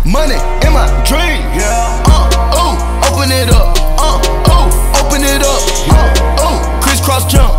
money in my dream. Ooh, open it up. Ooh, open it up. Ooh, crisscross jump.